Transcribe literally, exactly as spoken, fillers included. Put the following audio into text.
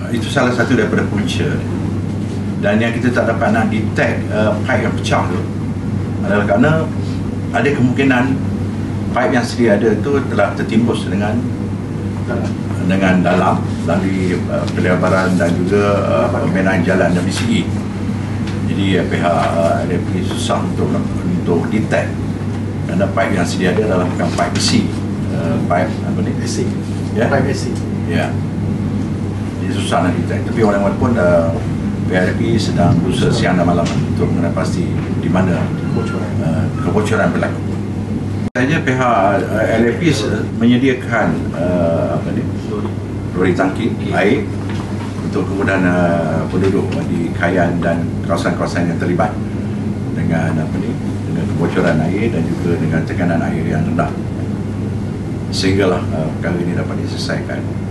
itu salah satu daripada punca. Dan yang kita tak dapat nak detect uh, pipe yang pecah tu adalah kerana ada kemungkinan pipe yang sedia ada itu telah tertimbus dengan dengan dalam melalui uh, pelebaran dan juga uh, pembenahan jalan W C E. Jadi uh, pihak uh, L F P susah untuk untuk detect kerana pipe yang sedia ada adalah bukan pipe besi, uh, pipe apa ni? Besi. Ya. Pipe besi. Ya. Jadi susah nak detect. Tapi walaupun uh, P R P sedang berusaha siang dan malam untuk mengenai pasti di mana Kebocoran. uh, kebocoran berlaku. Saja pihak uh, L F P menyediakan uh, apa ni? lori tangki air untuk kemudahan uh, penduduk di Kayan dan kawasan-kawasan yang terlibat dengan apa ni? Dengan kebocoran air dan juga dengan tekanan air yang rendah. Sehinggalah uh, perkara ini dapat diselesaikan.